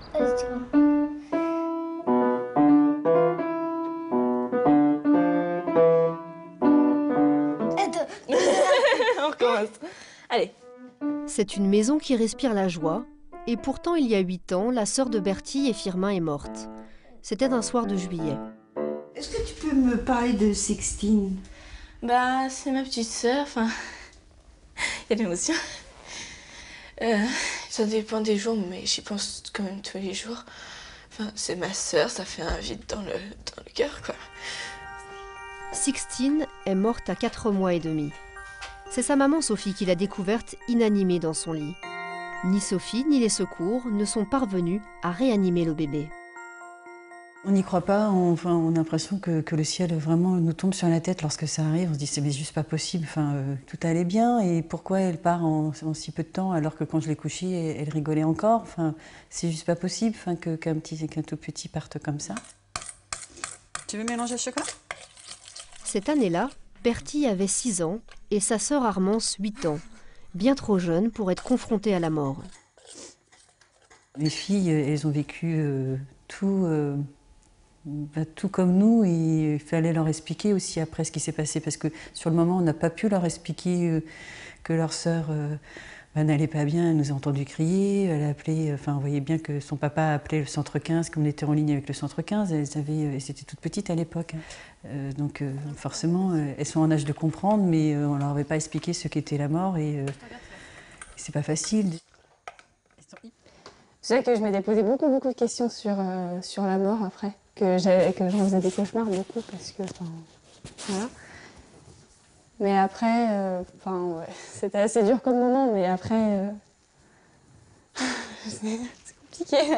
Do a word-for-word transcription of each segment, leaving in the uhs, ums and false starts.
On recommence. Allez. C'est une maison qui respire la joie. Et pourtant, il y a huit ans, la sœur de Bertie et Firmin est morte. C'était un soir de juillet. Est-ce que tu peux me parler de Sixtine? Bah, c'est ma petite sœur, enfin... Il y a de l'émotion. Euh, ça dépend des jours, mais j'y pense quand même tous les jours. Enfin, c'est ma sœur, ça fait un vide dans le, dans le cœur, quoi. Sixtine est morte à quatre mois et demi. C'est sa maman Sophie qui l'a découverte inanimée dans son lit. Ni Sophie ni les secours ne sont parvenus à réanimer le bébé. On n'y croit pas, on, enfin, on a l'impression que, que le ciel vraiment nous tombe sur la tête lorsque ça arrive. On se dit c'est juste pas possible, enfin, euh, tout allait bien et pourquoi elle part en, en si peu de temps alors que quand je l'ai couchée, elle, elle rigolait encore. Enfin, c'est juste pas possible enfin, que, qu'un petit, qu'un tout petit parte comme ça. Tu veux mélanger le chocolat? Cette année-là, Bertie avait six ans et sa sœur Armance huit ans, bien trop jeune pour être confrontée à la mort. Les filles, elles ont vécu euh, tout... Euh, Bah, tout comme nous, et il fallait leur expliquer aussi après ce qui s'est passé, parce que sur le moment, on n'a pas pu leur expliquer euh, que leur sœur euh, bah, n'allait pas bien, elle nous a entendu crier, elle a appelé, enfin, on voyait bien que son papa a appelé le centre quinze, comme on était en ligne avec le centre quinze, elles, avaient, elles étaient toutes petites à l'époque, hein. euh, donc euh, forcément, euh, elles sont en âge de comprendre, mais euh, on leur avait pas expliqué ce qu'était la mort, et euh, c'est pas facile. Je sais que je m'étais posé beaucoup, beaucoup de questions sur, euh, sur la mort après. Que j'en faisais des cauchemars beaucoup parce que, enfin, voilà. Mais après, enfin, euh, ouais, c'était assez dur comme moment, mais après, euh, c'est compliqué.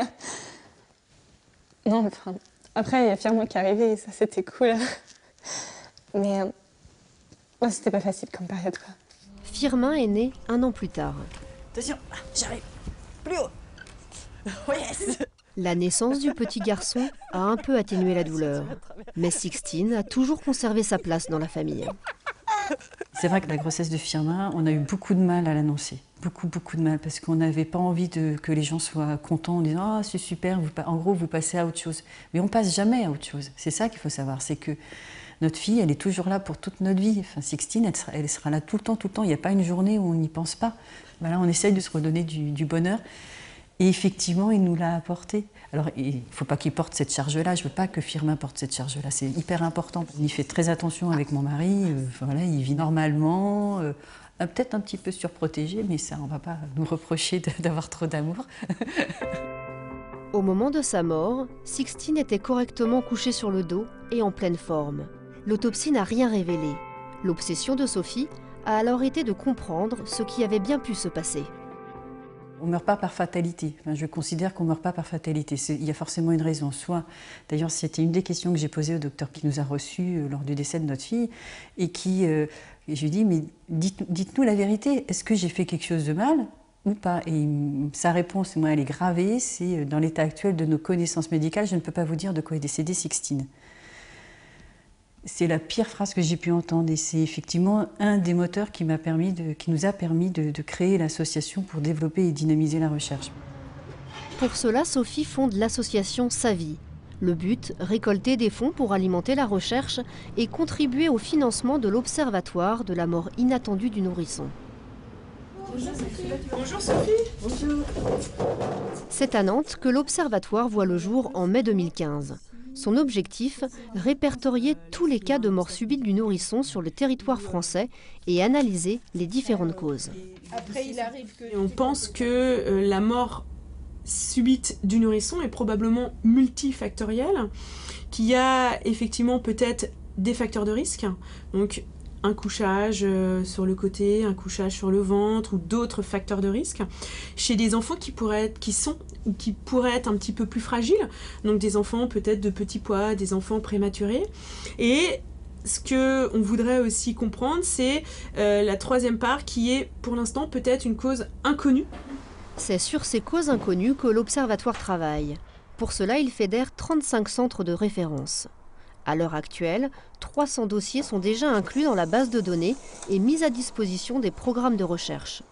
Non, enfin, après, il y a Firmin qui est arrivé et ça, c'était cool. Mais, euh, ouais, c'était pas facile comme période, quoi. Firmin est né un an plus tard. Attention, j'arrive, plus haut. Oh yes. La naissance du petit garçon a un peu atténué la douleur, mais Sixtine a toujours conservé sa place dans la famille. C'est vrai que la grossesse de Firmin, on a eu beaucoup de mal à l'annoncer. Beaucoup, beaucoup de mal, parce qu'on n'avait pas envie de, que les gens soient contents en disant « Ah, c'est super, vous, en gros, vous passez à autre chose ». Mais on passe jamais à autre chose. C'est ça qu'il faut savoir, c'est que notre fille, elle est toujours là pour toute notre vie. Enfin, Sixtine, elle sera, elle sera là tout le temps, tout le temps. Il n'y a pas une journée où on n'y pense pas. Voilà, on essaye de se redonner du, du bonheur. Et effectivement, il nous l'a apporté. Alors, il ne faut pas qu'il porte cette charge-là. Je ne veux pas que Firmin porte cette charge-là. C'est hyper important. On y fait très attention avec mon mari. Euh, voilà, il vit normalement, euh, peut-être un petit peu surprotégé, mais ça, on ne va pas nous reprocher d'avoir trop d'amour. Au moment de sa mort, Sixtine était correctement couchée sur le dos et en pleine forme. L'autopsie n'a rien révélé. L'obsession de Sophie a alors été de comprendre ce qui avait bien pu se passer. On ne meurt pas par fatalité. Enfin, je considère qu'on ne meurt pas par fatalité. Il y a forcément une raison. Soit, d'ailleurs, c'était une des questions que j'ai posées au docteur qui nous a reçus euh, lors du décès de notre fille, et qui, euh, et je lui dis, mais dites, dites-nous la vérité, est-ce que j'ai fait quelque chose de mal ou pas? Et sa réponse, moi, elle est gravée, c'est dans l'état actuel de nos connaissances médicales, je ne peux pas vous dire de quoi est décédée Sixtine. C'est la pire phrase que j'ai pu entendre et c'est effectivement un des moteurs qui, m'a permis de, qui nous a permis de, de créer l'association pour développer et dynamiser la recherche. Pour cela, Sophie fonde l'association Savie. Le but, récolter des fonds pour alimenter la recherche et contribuer au financement de l'Observatoire de la mort inattendue du nourrisson. Bonjour Sophie. Bonjour Sophie. Bonjour. C'est à Nantes que l'Observatoire voit le jour en mai deux mille quinze. Son objectif, répertorier tous les cas de mort subite du nourrisson sur le territoire français et analyser les différentes causes. Après, il arrive que... On pense que euh, la mort subite du nourrisson est probablement multifactorielle, qu'il y a effectivement peut-être des facteurs de risque, donc un couchage euh, sur le côté, un couchage sur le ventre ou d'autres facteurs de risque, chez des enfants qui pourraient être, qui sont ou qui pourraient être un petit peu plus fragiles, donc des enfants peut-être de petit poids, des enfants prématurés. Et ce qu'on voudrait aussi comprendre, c'est euh, la troisième part qui est pour l'instant peut-être une cause inconnue. C'est sur ces causes inconnues que l'Observatoire travaille. Pour cela, il fédère trente-cinq centres de référence. À l'heure actuelle, trois cents dossiers sont déjà inclus dans la base de données et mis à disposition des programmes de recherche.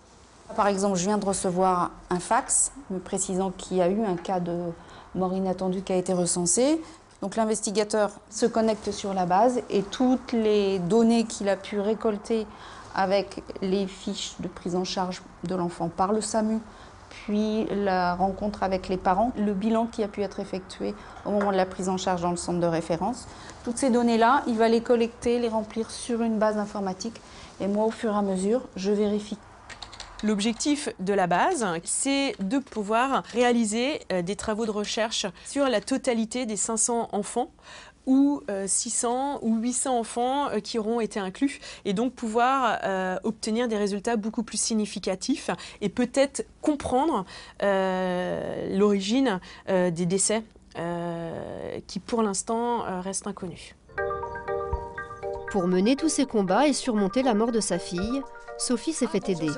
Par exemple, je viens de recevoir un fax me précisant qu'il y a eu un cas de mort inattendue qui a été recensé. Donc l'investigateur se connecte sur la base et toutes les données qu'il a pu récolter avec les fiches de prise en charge de l'enfant par le SAMU, puis la rencontre avec les parents, le bilan qui a pu être effectué au moment de la prise en charge dans le centre de référence. Toutes ces données-là, il va les collecter, les remplir sur une base informatique et moi, au fur et à mesure, je vérifie. L'objectif de la base, c'est de pouvoir réaliser des travaux de recherche sur la totalité des cinq cents enfants ou six cents ou huit cents enfants qui auront été inclus et donc pouvoir euh, obtenir des résultats beaucoup plus significatifs et peut-être comprendre euh, l'origine euh, des décès euh, qui pour l'instant euh, restent inconnus. Pour mener tous ces combats et surmonter la mort de sa fille, Sophie s'est fait aider.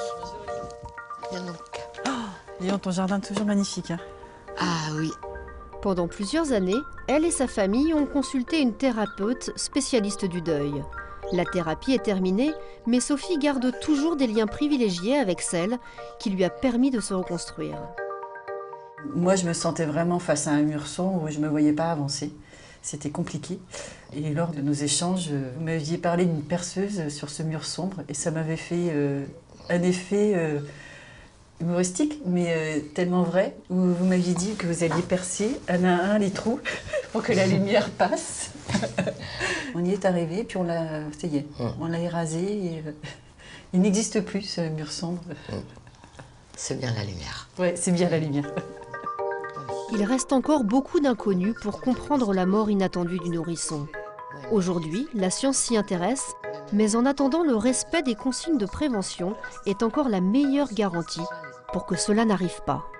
Viens donc. Oh, Léon, ton jardin est toujours magnifique. Hein. Ah oui. Pendant plusieurs années, elle et sa famille ont consulté une thérapeute spécialiste du deuil. La thérapie est terminée, mais Sophie garde toujours des liens privilégiés avec celle qui lui a permis de se reconstruire. Moi, je me sentais vraiment face à un mur sombre où je ne me voyais pas avancer. C'était compliqué. Et lors de nos échanges, vous m'aviez parlé d'une perceuse sur ce mur sombre et ça m'avait fait euh, un effet euh, humoristique, mais euh, tellement vrai, où vous m'aviez dit que vous alliez percer un à un les trous pour que la lumière passe. On y est arrivé, puis on l'a, ça y est, on l'a érasé. Et, euh, il n'existe plus ce mur sombre. C'est bien la lumière. Ouais, c'est bien la lumière. Il reste encore beaucoup d'inconnus pour comprendre la mort inattendue du nourrisson. Aujourd'hui, la science s'y intéresse, mais en attendant, le respect des consignes de prévention est encore la meilleure garantie pour que cela n'arrive pas.